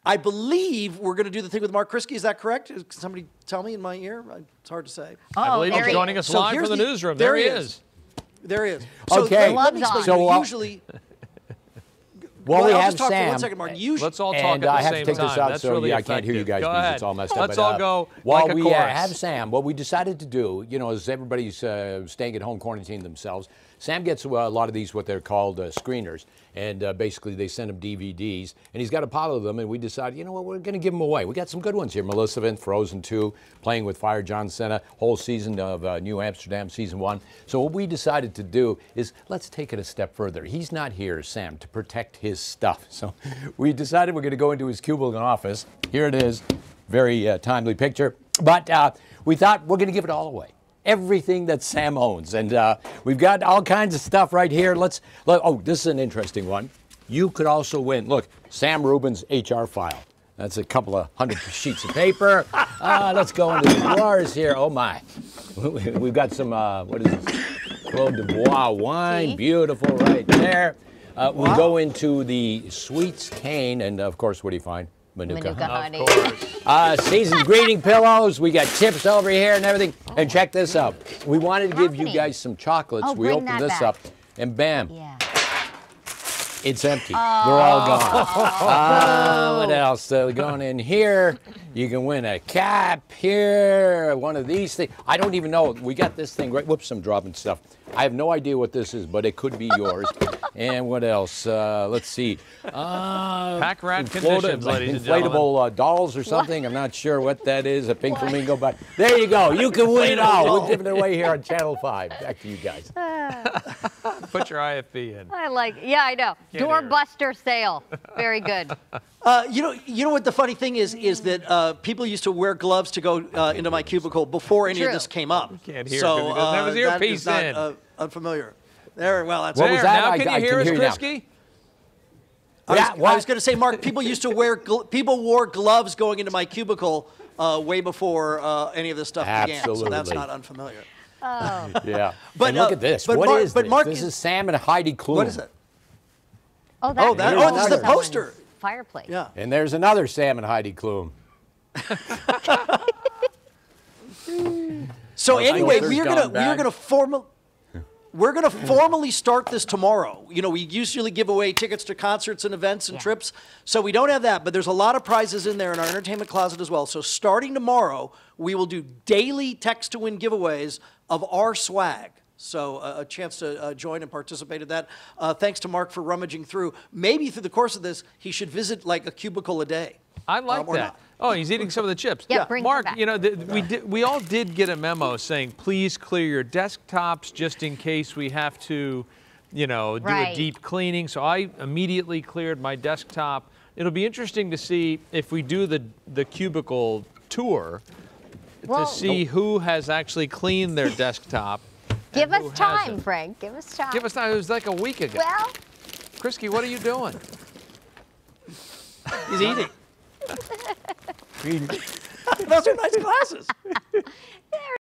I believe we're going to do the thing with Mark Kriski. Is that correct? Can somebody tell me in my ear? It's hard to say. I believe he's joining us live from the newsroom. There he is. There he is. Okay. So let me explain. So, usually. Well, we I'll have just talk Sam. For 1 second, Mark. Let's all talk at the I have same to take time. this out, That's so really I can't hear you guys Go because ahead. it's all messed up. Let's all go while like a we chorus. have Sam, what we decided to do, you know, as everybody's staying at home, quarantining themselves, Sam gets a lot of these, what they're called screeners, and basically they send him DVDs, and he's got a pile of them, and we decided, you know what, we're going to give them away. We got some good ones here. Melissa Vin, Frozen 2, Playing with Fire, John Cena, whole season of New Amsterdam, season 1. So what we decided to do is let's take it a step further. He's not here, Sam, to protect his stuff. So we decided we're going to go into his cubicle office. Here it is. Very timely picture. But we thought we're going to give it all away. Everything that Sam owns. And we've got all kinds of stuff right here. Oh, this is an interesting one. You could also win. Look, Sam Rubin's HR file. That's a couple of 100 sheets of paper. Let's go into the drawers here. Oh, my. We've got some, what is this? Claude de Bois wine. Beautiful right there. We go into the sweets cane. And, of course, what do you find? Manuka honey. Seasoned greeting pillows. We got chips over here and everything. And check this out. We wanted to give you guys some chocolates. We opened this up, and bam, it's empty. They're all gone. What else? Going in here, you can win a cap here, one of these things. I don't even know. We got this thing right. Whoops, I'm dropping stuff. I have no idea what this is, but it could be yours. And what else? Let's see. Pack rat conditions, ladies and gentlemen. Inflatable dolls or something. I'm not sure what that is. A pink flamingo. But there you go. You can win it all. We're giving it away here on Channel 5. Back to you guys. Put your IFB in. I like. Yeah, I know. Doorbuster sale. Very good. You know what the funny thing is that people used to wear gloves to go into my cubicle before any of this came up. You can't hear so it. That was earpiece in. Unfamiliar. There, well, that's what was that? Now can you hear us, Kriski? I was going to say, Mark, people used to wear people wore gloves going into my cubicle way before any of this stuff began. So that's not unfamiliar. Oh. Yeah. But look at this. What is this? This is Sam and Heidi Klum. What is it? Oh, this is the poster. Fireplace. Yeah. And there's another Sam and Heidi Klum. So anyway, we're gonna formally start this tomorrow. You know, we usually give away tickets to concerts and events and trips, so we don't have that. But there's a lot of prizes in there in our entertainment closet as well. So starting tomorrow, we will do daily text to win giveaways of our swag. So a chance to join and participate in that. Thanks to Mark for rummaging through. Maybe through the course of this, he should visit like a cubicle a day. I like that. Not. Oh, he's eating some of the chips. Yeah, bring Mark, back. you know, we all did get a memo saying, please clear your desktops just in case we have to, you know, do a deep cleaning. So I immediately cleared my desktop. It'll be interesting to see if we do the cubicle tour to see who has actually cleaned their desktop. Give us time, Frank. Give us time. Give us time. It was like a week ago. Well, Kriski, what are you doing? He's eating. Those are nice glasses.